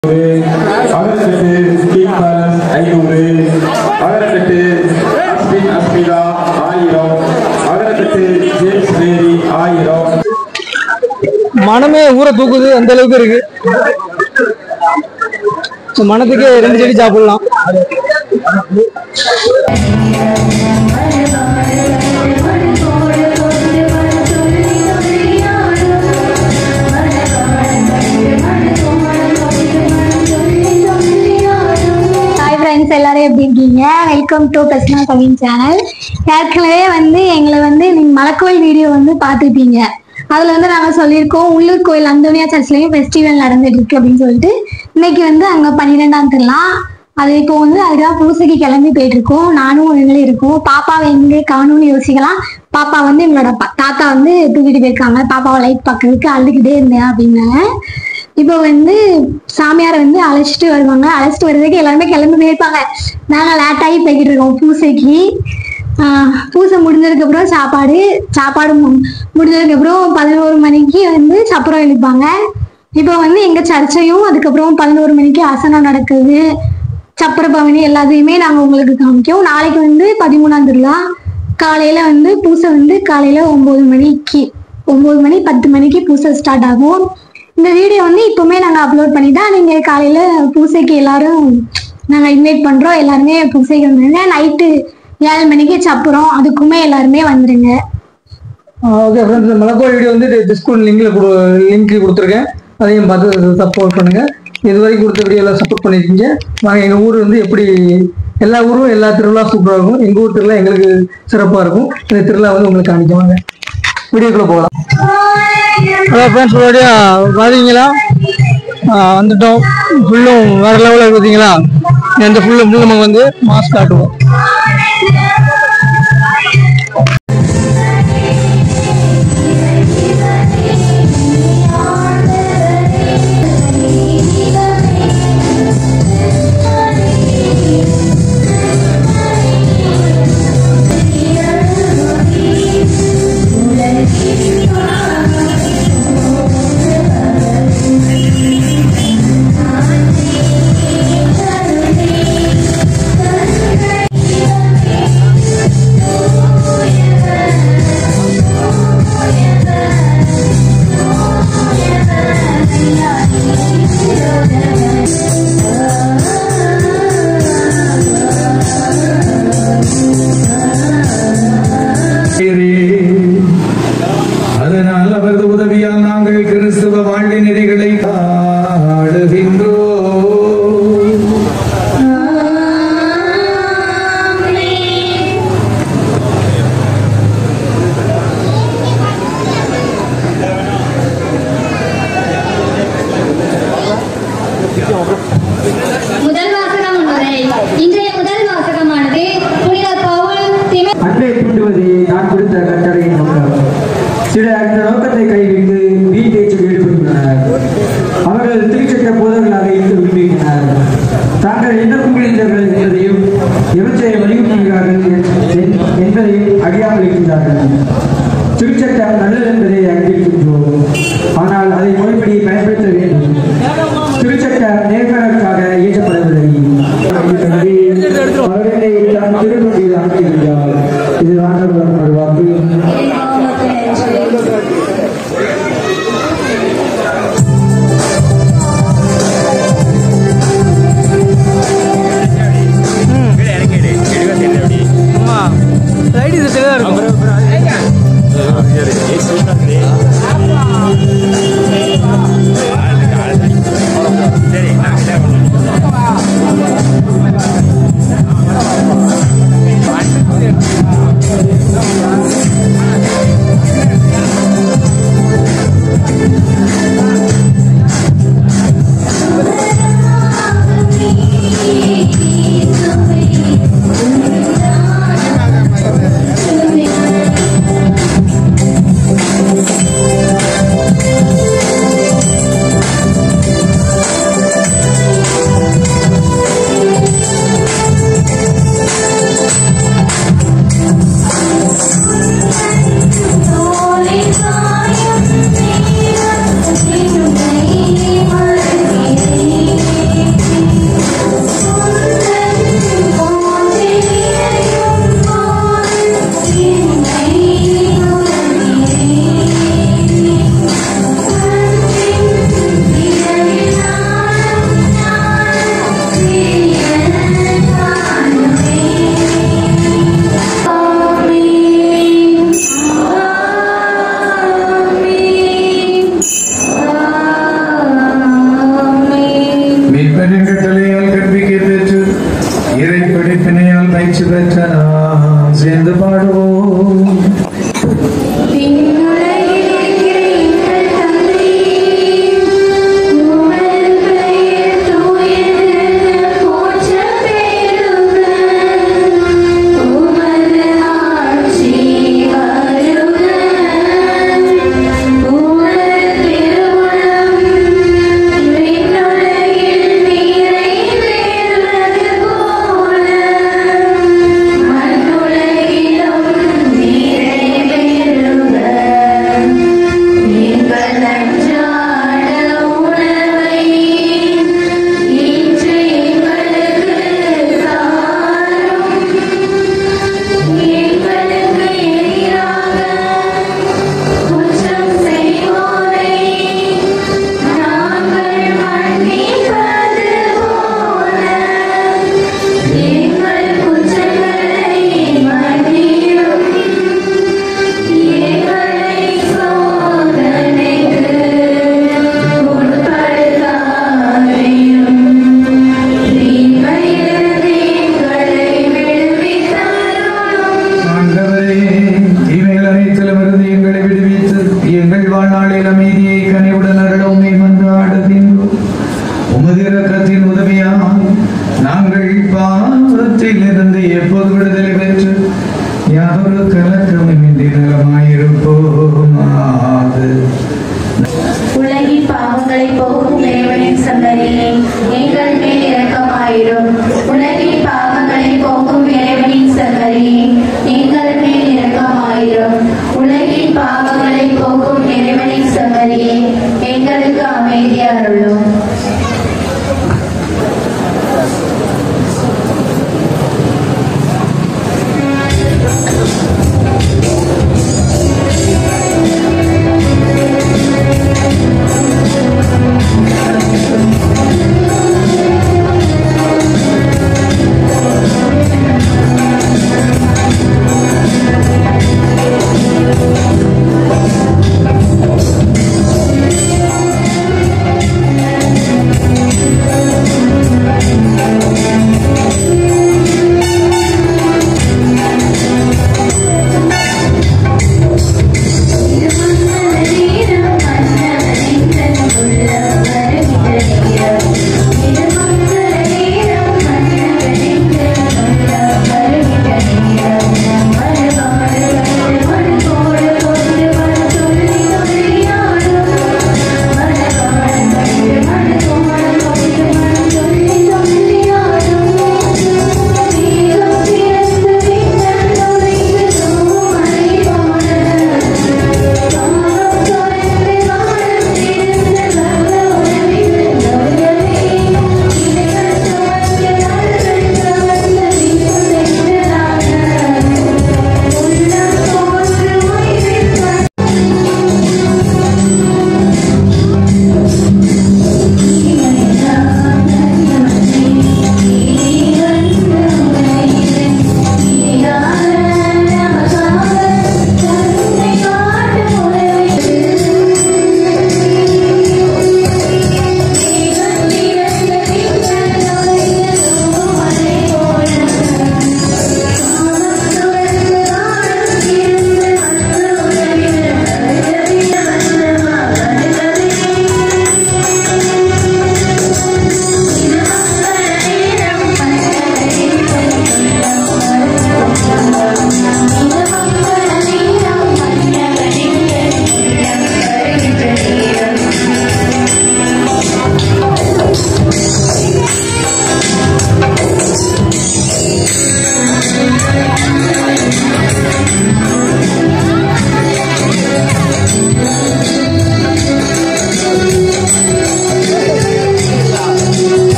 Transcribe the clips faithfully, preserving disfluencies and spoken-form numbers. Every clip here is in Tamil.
மனமே ஊரை தூக்குது அந்த அளவுக்கு இருக்கு. மனத்துக்கு ரெண்டு செடி சாப்பிடலாம். எல்லாரும் எப்படி இருக்கீங்க? Welcome to Prasna Kavin channel. ஏற்கனவே வந்து எங்களை வந்து நீங்க மலைக்கோயில் வீடியோ வந்து பார்த்துட்டீங்க. அதுல வந்து நாங்க சொல்லியிருக்கோம் உள்ளூர் கோயில் அந்தோனியா சர்ச்லயும் ஃபெஸ்டிவல் நடந்துட்டு இருக்கு அப்படின்னு சொல்லிட்டு. இன்னைக்கு வந்து அங்க பன்னிரெண்டாம் திருலாம் அது இப்போ வந்து அதுக்காக பூசைக்கு கிளம்பி போயிட்டு இருக்கோம். நானும் எங்களும் இருக்கோம். பாப்பாவை எங்க காணும்னு யோசிக்கலாம். பாப்பா வந்து எங்களோட தாத்தா வந்து தூக்கிட்டு போயிருக்காங்க. பாப்பாவை லைட் பார்க்கறதுக்கு அழுதுகிட்டே இருந்தேன் அப்படின்னாங்க. இப்போ வந்து சாமியாரை வந்து அழைச்சிட்டு வருவாங்க. அழைச்சிட்டு வர்றதுக்கு எல்லாருமே கிளம்பி போயிருப்பாங்க. நாங்க லேட்டாகி போய்கிட்டு இருக்கோம் பூசைக்கு. ஆஹ் பூசை முடிஞ்சதுக்கு அப்புறம் சாப்பாடு சாப்பாடு முடிஞ்சதுக்கு அப்புறம் பதினோரு மணிக்கு வந்து சப்பரம் எழுப்பாங்க. இப்போ வந்து எங்க சர்ச்சையும் அதுக்கப்புறம் பதினோரு மணிக்கு அசனம் நடக்குது. சப்பர பவனி எல்லாத்தையுமே நாங்க உங்களுக்கு காமிக்கோம். நாளைக்கு வந்து பதிமூணாம் திருவிழா. காலையில வந்து பூசை வந்து காலையில ஒன்பது மணிக்கு ஒன்பது மணி பத்து மணிக்கு பூசை ஸ்டார்ட் ஆகும். இந்த வீடியோ வந்து இப்பவுமே நாங்க அப்லோட் பண்ணிட்டா நீங்க காலையில பூசைக்கு எல்லாரும் நாங்க இன்வைட் பண்றோம். எல்லாருமே பூசைக்கு வந்துருங்க. நைட்டு ஏழு மணிக்கு சப்புறோம். அதுக்குமே எல்லாருமே வந்துருங்க. ஓகே ஃப்ரெண்ட்ஸ், மலைக்கோயில் வீடியோ வந்து டிஸ்கவுண்ட் லிங்க்ல லிங்க் கொடுத்துருக்கேன். அதையும் பார்த்து சப்போர்ட் பண்ணுங்க. இது வரைக்கும் கொடுத்த வீடியோ எல்லாம் சப்போர்ட் பண்ணிருக்கீங்க. நாங்கள் எங்கள் ஊர் வந்து எப்படி எல்லா ஊரும் எல்லா திருவிழா சூப்பராக இருக்கும். எங்கள் ஊர் திருவிழா எங்களுக்கு சிறப்பாக இருக்கும். இந்த திருவிழா வந்து உங்களுக்கு காணிக்குவாங்க. வீடியோக்குள்ள போகலாம். ஹலோ ஃப்ரெண்ட்ஸ், பார்த்தீங்களா வந்துட்டோம். ஃபுல்லும் வேற லெவலில் பார்த்தீங்களா? எந்த ஃபுல்லும் ஃபுல்லும் நம்ம வந்து மாஸ்க் காட்டுவோம். அதனால் அவரது உதவியால் நாங்கள் கிறிஸ்துவ வாழ்க்கை நெறிகளை ஆடுகின்றோம். முதல் வாசகம் முறை. இன்றைய முதல் வாசகமானது புனித பவுல் அன்பை தூண்டுவதே நான் கொடுத்த கட்டளையின் நோக்கம். சிலர் அந்த நோக்கத்தை கைவிட்டு வீட்டை ஈடுபட்டுள்ளனர். அவர்கள் திருச்சட்ட போதர்களாக இருந்து விரும்பி மீட்பரின் கட்டளையால் கற்பிக்க பெற்று இறை படிப்பினையால் பயிற்சி பெற்ற நாம் சேர்ந்து பாடுவோம்.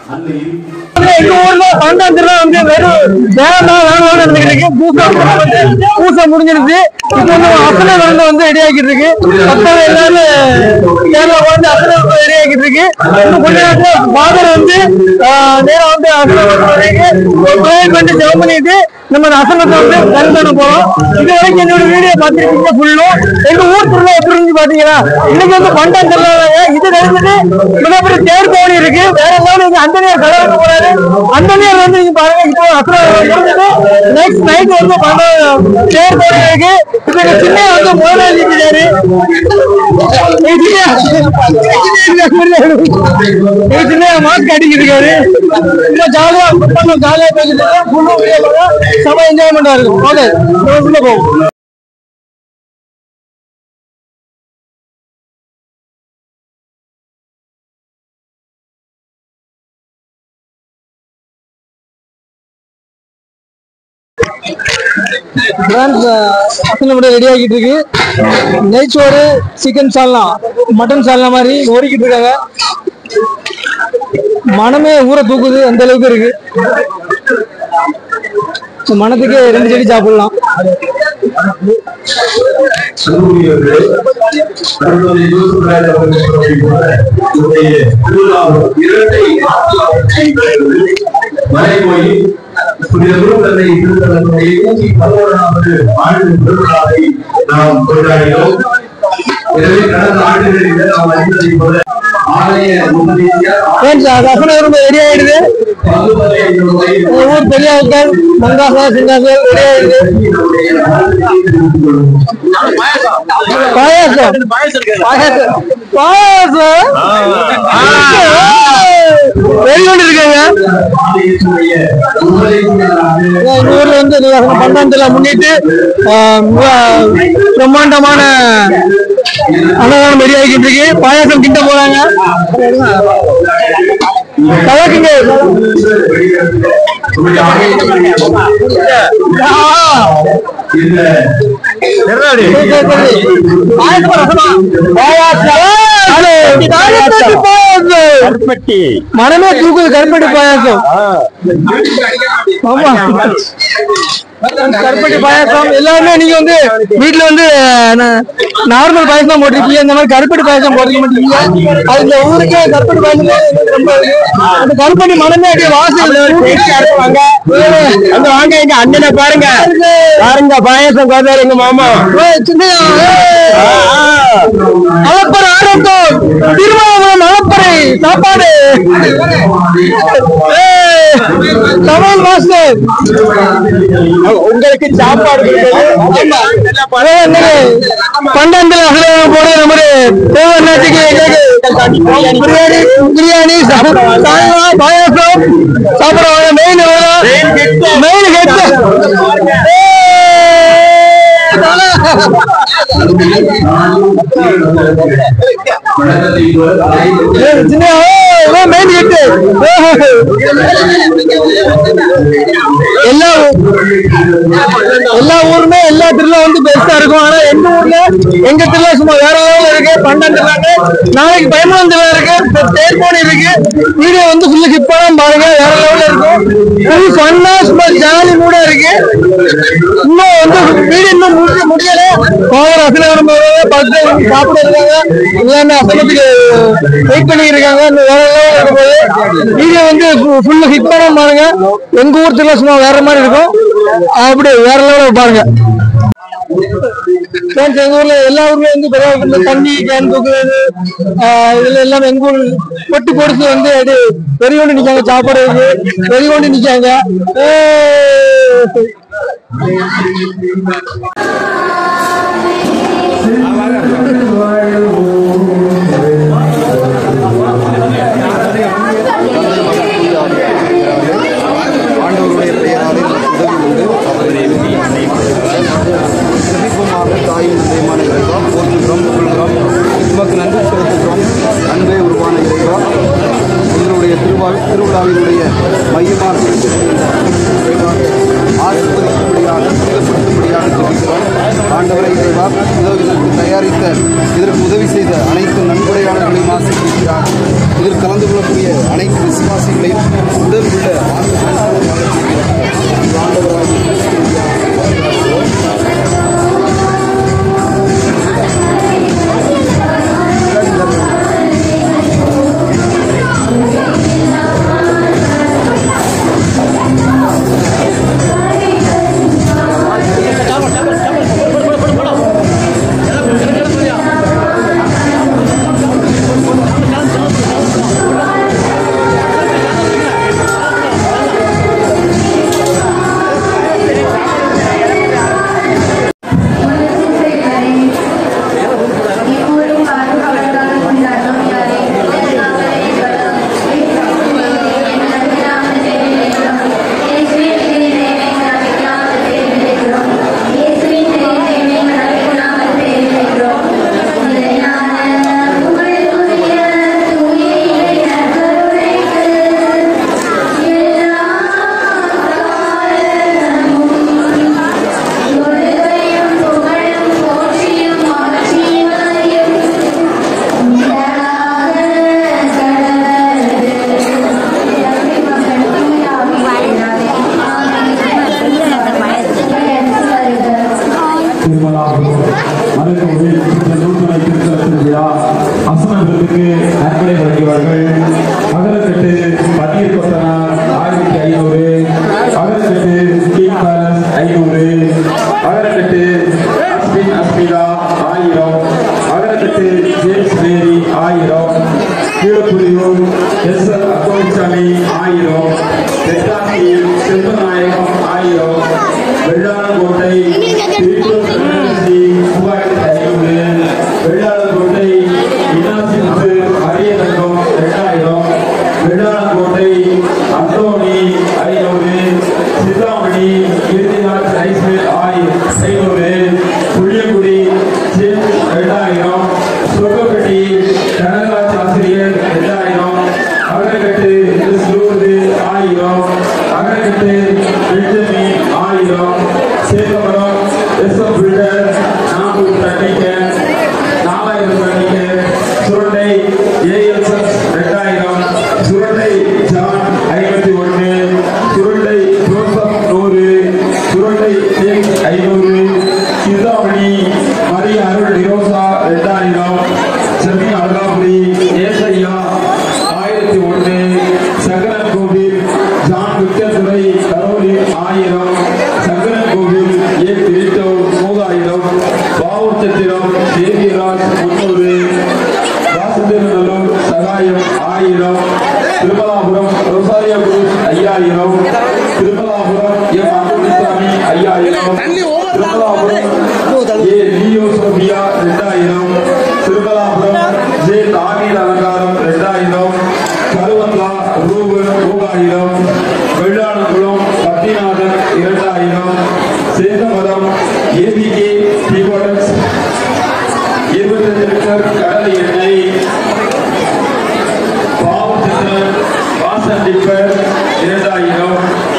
எங்க ஊர்ல பன்னெண்டாம் திருவிழா வந்து வெறும் வேகமா வேகமா நடந்துகிட்டு பூசம் வந்து பூசம் முடிஞ்சிருச்சு. இப்போ வந்து அசன விருந்து வந்து ரெடி ஆகிட்டு இருக்கு. பத்தாவது எல்லாரும் கேரளா வந்து அசன விருந்து ரெடி ஆகிட்டு இருக்கு. இன்னும் கொஞ்ச நேரத்துல ஃபாதர் வந்து நேரம் வந்து அசன விருந்து பண்ணி ஜெபம் பண்ணிட்டு நம்ம அசனத்தை வந்து கருந்தான போறோம். இது வரைக்கும் என்னோட வீடியோ பார்த்துருக்கீங்க ஃபுல்லும். எங்க ஊர் திருவிழா எப்படி இருந்து பாத்தீங்களா? இன்னைக்கு வந்து பன்னெண்டாம் திருவிழா இது நடந்துட்டு மிகப்பெரிய தேர் கோணி இருக்கு. வேற எல்லாம் நீங்க அந்தனியார் கடவுளுக்கு போறாரு. அந்தனியார் வந்து நீங்க பாருங்க இப்போ அசன முடிஞ்சது. நெக்ஸ்ட் நைட் வந்து தேர் கோணி இருக்கு. இப்ப எங்க சின்ன வந்து முதலாளி இருக்காரு. சின்ன மாஸ்க் அடிக்கிட்டு இருக்காரு. இன்னும் ஜாலியா ஜாலியா பேசிட்டு சபை என்ஜாய்மெண்டா இருக்கும். ஓகே போகும். ரெடி ஆகிட்டு இருக்கு. நெய்ச்சோறு, சிக்கன் சால்னா, மட்டன் சால்னா மாதிரி ஓடிக்கிட்டு இருக்காங்க. மனமே ஊரை தூக்குது, அந்த அளவுக்கு இருக்கு. மனத்துக்கு ரெண்டு செடி சாப்பிடலாம். புனித குருக்களை பதினோராவது ஆண்டு திருவிழாவை நாம் கொண்டாடினோம். எனவே கடந்த ஆண்டுகளில் நாம் அறிந்ததை போல ஆலய ரெடி ஆயிடுது. ஊர் பெரியார்கள் மங்காசா சிங்காசல் ரெடி ஆயிடுது. பாயாசம் பாயாசம் பாயாசம் வெளிக்கொண்டு இருக்காங்க. ஊர்ல வந்து பன்னெண்டுல முன்னிட்டு பிரம்மாண்டமான அன்னதானம் ரெடி ஆகிட்டு இருக்கு. பாயாசம் கிட்ட போறாங்க. கலக்குங்க மனமே தூக்குது கருப்பட்டி பாயாசம். கருப்பட்டி பாயாசம் எல்லாமே நீங்க வந்து வீட்டுல வந்து நார்மல் பாயசம் தான் போட்டிருக்கீங்க. இந்த மாதிரி கருப்பட்டி பாயசம் போட்டிருக்க மாட்டீங்க. அது இந்த ஊருக்கே கருப்பட்டி பாயசம் ரொம்ப அந்த கருப்பட்டி மனமே அப்படியே வாசல் அந்த வாங்க. எங்க அண்ணனை பாருங்க பாருங்க பாயசம் கோதாரு எங்க மாமா அளப்பறை ஆரோக்கம் திருமாவளவன் அளப்பறை சாப்பாடு தமிழ் மாஸ்டர் உங்களுக்கு சாப்பாடு பன்னெண்டுல போன நம்ம பிரியாணி பிரியாணி பாயாசம் சாப்பிடுவாங்க. மெயின் மெயின் எல்லா எல்லா ஊருமே எல்லா திருவிழா வந்து பெருசா இருக்கும். ஆனா எங்க ஊர்ல எங்க திருவிழா சும்மா வேற லெவல்ல இருக்கு. பன்னெண்டு நாளைக்கு பயமான் திருவிழா இருக்கு, தேர்போனி இருக்கு. வீடியோ வந்து ஃபுல்லா கிப் பண்ணாம பாருங்க, வேற லெவல்ல இருக்கும். ஃபுல் ஃபன்னா சும்மா ஜாலி கூட இருக்கு. இன்னும் வந்து வீடியோ இன்னும் முடிய முடியல. கோவில் அசனை வரும்போது பத்து சாப்பிட இருக்காங்க. எல்லாமே அசனத்துக்கு வெயிட் பண்ணி இருக்காங்க. வேற லெவல்ல இருக்கும்போது வீடியோ வந்து ஃபுல்லா ஹிட் பண்ணாம பாருங்க. எங்க ஊர் திருவிழா சும்மா வேற மாதிரி இருக்கும். அப்படி வேற லெவலில் பாருங்க. எங்க ஊர்ல எல்லா ஊர்லயும் வந்து பெரிய தண்ணி கேன் தூக்குறது இதுல எல்லாம் எங்க ஊர் பொட்டி பொடிச்சு வந்து அப்படி வெறிகொண்டு நிக்காங்க. சாப்பாடு வெறிகொண்டு நிக்காங்க. ஆண்டவருடைய பெயராலே உதவி உண்டு. சிறப்பாக தாயின் தெய்வமான இறைவா போற்றுகிறோம், புகழ்கிறோம், உமக்கு நன்றி செலுத்துகிறோம். அன்பே உருவான இறைவா, எங்களுடைய திருவா திருவிழாவினுடைய மையமான ஆசிர்வதிக்கும்படியாக சுத்தப்படுத்தும்படியாக ஜெபிக்கிறோம். ஆண்டவரை இறைவா, இதோ இதற்கு தயாரித்த இதற்கு உதவி செய்த அனைத்து நன்கொடையாளர்களையும் ஆசீர்வதிக்கிறார். இதில் கலந்து கொள்ளக்கூடிய அனைத்து விசுவாசிகளையும் உடல் உள்ள அசனத்திற்கு நன்கொடை வழங்கியவர்கள் அகலக்கட்டு பன்னீர் கொத்தனார் ஆயிரத்தி ஐநூறு, அகலக்கட்டு கிங் பேலஸ் ஐநூறு, அகலக்கட்டு அஸ்மின் அஸ்மிதா ஆயிரம், அகலக்கட்டு ஜேம்ஸ் மேரி ஆயிரம், கீழப்புலியூர் எஸ் எல் அக்கோசாமி ஆயிரம், தெற்காசி செல்வநாயகம் ஆயிரம், வெள்ளாளங்கோட்டை மூவாயிரத்தி ஐநூறு, வெள்ளாளங்கோட்டை இனாசிமுத்து அரியதங்கம் இரண்டாயிரம், வெள்ளாளங்கோட்டை அந்தோணி ஐநூறு, சித்தாமணி இறுதிநாள் ஐஸ்வேல் ஆயிரம் ஐநூறு, புளியங்குடி இரண்டாயிரம், சொர்க்கப்பட்டி கனகராஜ் ஆசிரியர் இரண்டாயிரம், அகலக்கட்டு லூர்து ஆயிரம், அகலக்கட்டு பெஞ்சமின் ஆயிரம், சேதமரம் எஸ் எம் பில்டர் நானூறு தண்ணிக்க நாலாயிரம் தண்ணிக்க, சுரண்டை ஏஎல்எஸ் இரண்டாயிரம், சுரண்டை ஜான் ஐம்பத்தி ஒன்று, சுரண்டை ஜோசப் நூறு, சுரண்டை ஜேம்ஸ் ஐநூறு, சிந்தாமணி மரிய அருள் நிரோசா இரண்டாயிரம், செமி அழகாபுரி ஏசையா ஆயிரத்தி ஒன்று, சங்கரன் கோவில் ஜான் விக்டர்துறை கரோலி ஆயிரம், சங்கரன் கோவில் ஏ திருட்டூர் மூவாயிரம், பாவூர் சத்திரம் தேவியராஜ் முன்னூறு, வாசுதேவநல்லூர் சகாயம் ஆயிரம், திருமலாபுரம் ரோசாரியா குரூஸ் ஐயாயிரம், திருமலாபுரம் எம் அன்புசாமி ஐயாயிரம், திருமலாபுரம் ஏ லியோ சோபியா இரண்டாயிரம், திருமலாபுரம் ஜே தாவீத் அலங்காரம் இரண்டாயிரம், கருவந்தா ரூபன் மூவாயிரம், வெள்ளாளங்குளம் பத்திநாதன் இரண்டாயிரம், சேதமரம் ஏபிகே டிபோடக்ஸ் இருபத்தஞ்சு லிட்டர் கடலை எண்ணெய், பாவச்சந்திரன் வாசன் டிப்பர் இரண்டாயிரம்,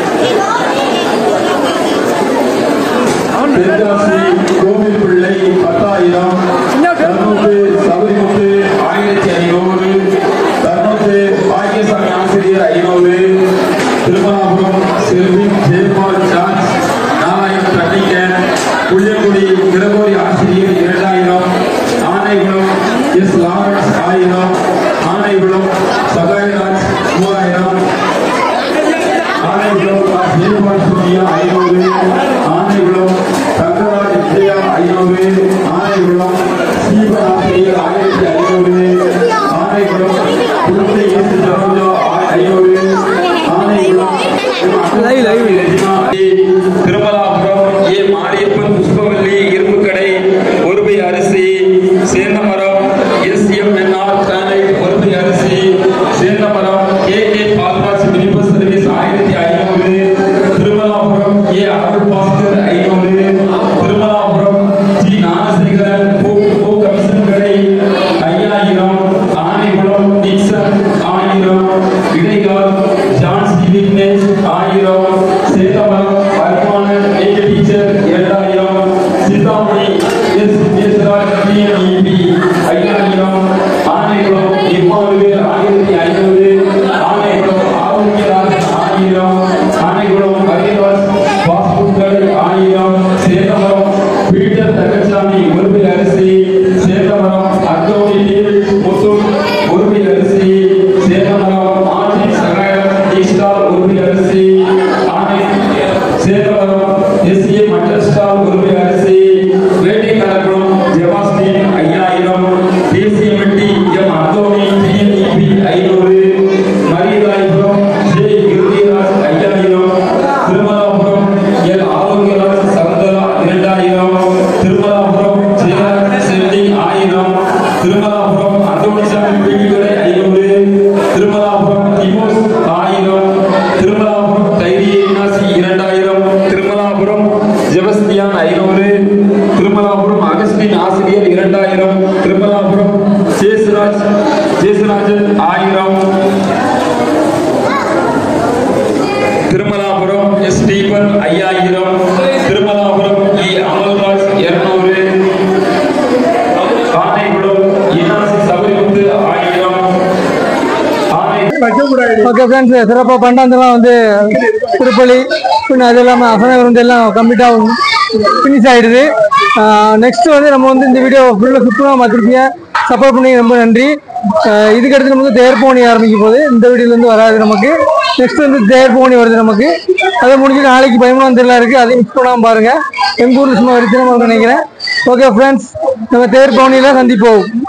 தென்காசி கோவில் பிள்ளை பத்தாயிரம், தர்மபுரி சபரிமுத்து ஆயிரத்தி ஐநூறு, தர்மபுரி பாக்கியசாமி ஆசிரியர் ஐநூறு, திருமலாபுரம் செல்வி ஜெயக்குமார் ஜார்ஜ் நாலாயிரம் தண்ணிக்க, புளியங்குடி கிரகோரி ஆசிரியர் இரண்டாயிரம், ஆனைகுளம் எஸ் லாரன்ஸ் ஆயிரம், ஆனைகுளம் சகாயராஜ் மூவாயிரம், ஆனைகுளம் ஜெயக்குமார் சூர்யா ஐநூறு, ஆனைகுளம் தங்கராஜ் விஜயா ஐநூறு, ஆனைகுளம் ஸ்ரீபன் ஆசிரியர் ஆயிரத்தி ஐநூறு, ஆனைகுளம் குழந்தை எஸ் சரோஜா ஐநூறு, ஆனைகுளம் திருமலாபுரம் ஏ மாரியப்பன் புஷ்பவல்லி இரும்புக்கடை திருமலாபுரம் எஸ் ஸ்டீபன் ஐயாயிரம், திருமலாபுரம் இ அமல்ராஜ் இருநூறு, ஆனைகுளம் இனாசி சபரிமுத்து ஆயிரம். ஓகே ஃப்ரெண்ட்ஸ், சிறப்பாக பண்டாந்தெல்லாம் வந்து திருப்பலி பின்ன அது இல்லாமல் அசனை வந்து எல்லாம் கம்ப்ளீட்டாக ஃபினிஷ் ஆகிடுது. நெக்ஸ்ட் வந்து நம்ம வந்து இந்த வீடியோ ஃபுல்லாக சுத்தமாக பார்த்துருக்கீங்க, சப்போர்ட் பண்ணி ரொம்ப நன்றி. இதுக்கடுத்து நமக்கு தேர்போனி ஆரம்பிக்கும் போது இந்த வீடியோலேருந்து வராது நமக்கு. நெக்ஸ்ட் வந்து தேர்போனி வருது நமக்கு. அதை முடிஞ்சு நாளைக்கு பதிமூணாம் தேதியில் இருக்குது, அதையும் மிஸ் பண்ணாமல் பாருங்கள். எங்கள் ஊரில் சும்மா வரிசனமாக நினைக்கிறேன். ஓகே ஃப்ரெண்ட்ஸ், நம்ம தேர்போனியில் சந்திப்போம்.